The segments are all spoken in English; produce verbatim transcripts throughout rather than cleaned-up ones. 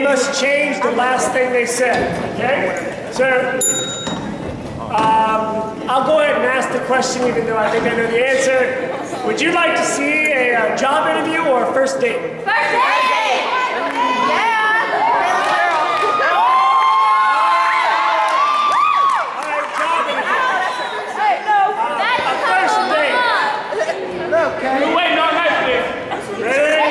must change the last thing they said, okay? So, um, I'll go ahead and ask the question even though I think I know the answer. Would you like to see a uh, job interview or a first date? First date! Yeah! Alright, job interview. Hey, no! Uh, a first date. Okay. We're waiting on night for this. Ready?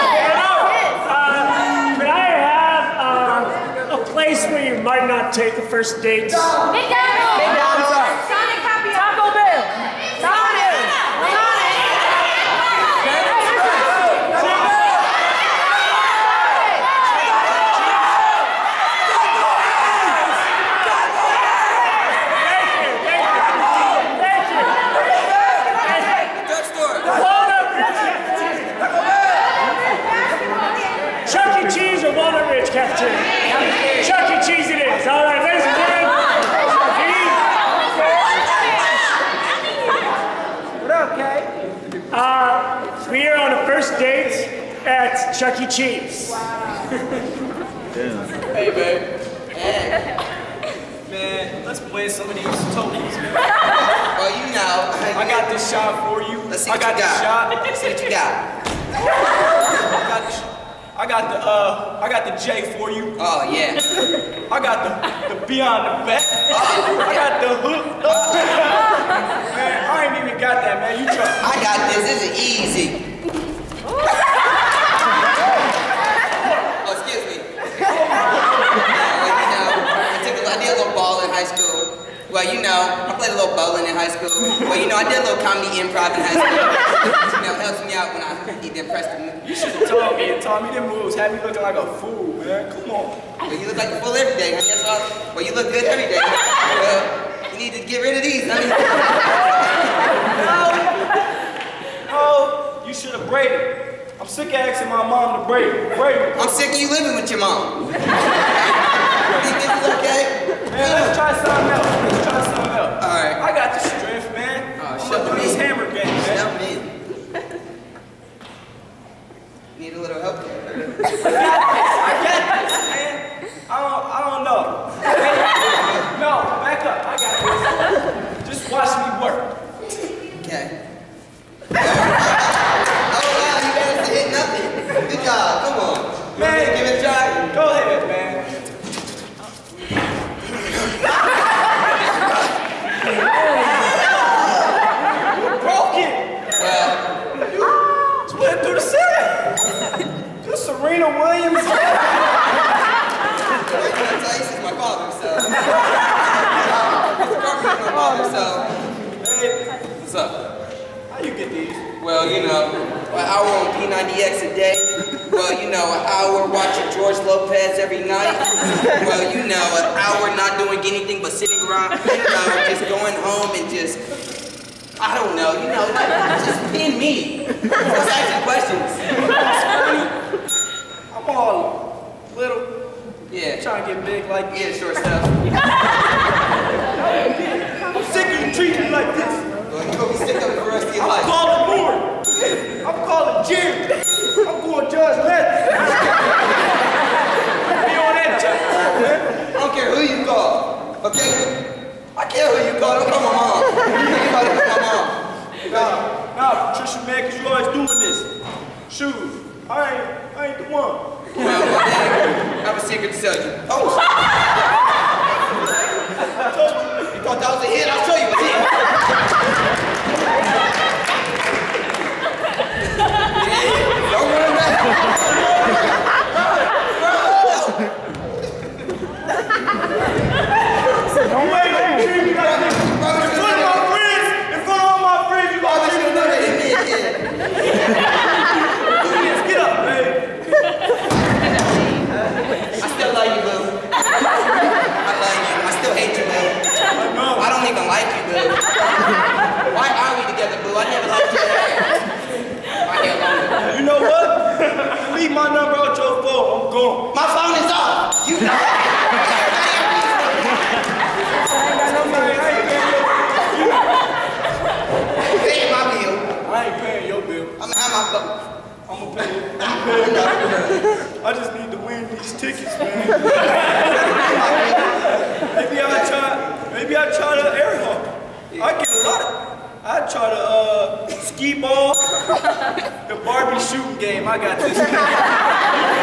Uh, could I have uh, a place where you might not take a first date? McDonald's! McDonald's! Sonic Happy Taco Bell! Sonic! Chuck E. Cheese or Walnut Ridge Cafeteria? Chuck E. Cheese it is. All right, ladies and gentlemen. Okay. Uh, we are on a first date at Chuck E. Cheese. Hey, babe. Hey. Man, let's play some of these tokens, man. Well, you know. I got this shot for you. Let's see I what got you this got. shot. Let's see what you got. I got the, I got the, uh, I got the J for you. Oh, yeah. I got the, the beyond the bet. Oh, I got the hook. Man, I ain't even got that, man. You try. I got this. This is easy. Oh, excuse me. Well, you know, I, took a, I did a little ball in high school. Well, you know, I played a little bowling in high school. Well, you know, I did a little comedy improv in high school. You know, it helps me out when I get impressed with me. You should have told me and taught me them moves. Had me looking like a fool, man. Come on. Well, you look like a fool every day, honey. That's all. Well, you look good every day. Well, you need to get rid of these, honey. No. No, you should have braided. I'm sick of asking my mom to braid. Braid. I'm sick of you living with your mom. You think this is okay? Man, let's try something else. Let's try something else. All right. I got the strength, man. Oh, I'm shut up me. in this hammer game, man. Shut me. Need a little help there. I got this. I got this, man. I don't, I don't know. No, back up. I got this. Just watch me work. Okay. Oh, wow, you managed to hit nothing. Good job. Come on. Man, give it a try. Go ahead, man. Broken. Well, you split through the center. Just Serena Williams. this is my father, so. Mister Carpenter is my father, so. Hey, What's up? how you get these? Well, you know, an hour on P ninety X a day. Well, you know, an hour watching George Lopez every night. Well, you know, an hour not doing anything but sitting around, you know, just going home and just, I don't know, you know, just being me. Just asking questions. I'm all little. Yeah. Trying to get big like Yeah, short stuff. I'm sick of you treating me like this. Well, you're gonna be sick of it for the rest of your I'm life. calling Moore. I'm calling Jerry. I'm going Judge Letty. Be on that check, man. I don't care who you call, okay? I care who you call, don't call my mom. Anybody call my mom. Nah, nah, Patricia, man, because you always doing this. Shoot, I ain't, I ain't the one. Well, well, then, I have a secret to tell you. Oh, I told you. you thought that was a hit? I'll show you a hit. Yeah, don't run back. Don't wait, man. You treat me like this. In front of my friends, in front of all my friends, you got to treat me like this. Hit me again. Get up, man. I still love you, boo. I love you. I still hate you, boo. I know. I don't even like you, boo. Why are we together, boo? I never liked your hair. My hair longer. You know what? Leave my number out your phone. I'm gone. My phone is off. You know it. Paying my bill. I ain't paying your bill. I'm gonna have my phone. I'm gonna pay it. I'm gonna pay it. I just need to win these tickets, man. maybe I'll try, maybe I'll try to air hockey. I get a lot of, I'll try to uh, ski ball, the Barbie shooting game. I got this.